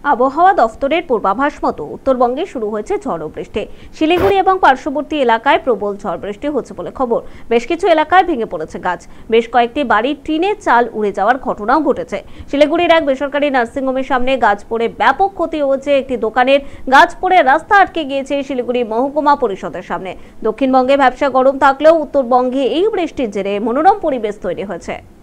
আবহাওয়া দফতরের পূর্বাভাস মতো উত্তরবঙ্গে শুরু হয়েছে ঝড় বৃষ্টি। শিলিগুড়ি এবং পার্শ্ববর্তী এলাকায় প্রবল ঝড় বৃষ্টি হচ্ছে বলে খবর। বেশ কিছু এলাকায় ভেঙে পড়েছে গাছ। বেশ কয়েকটি বাড়ির টিনের চাল উড়ে যাওয়ার ঘটনাও ঘটেছে। শিলিগুড়ির এক বেসরকারি নার্সিংহোমের সামনে গাছ পড়ে ব্যাপক ক্ষতি হয়েছে। একটি দোকানের গাছ পড়ে রাস্তা আটকে গিয়েছে শিলিগুড়ি মহকুমা পরিষদের সামনে। দক্ষিণবঙ্গে ব্যবসা গরম থাকলেও উত্তরবঙ্গে এই বৃষ্টির জেরে মনোরম পরিবেশ তৈরি হয়েছে।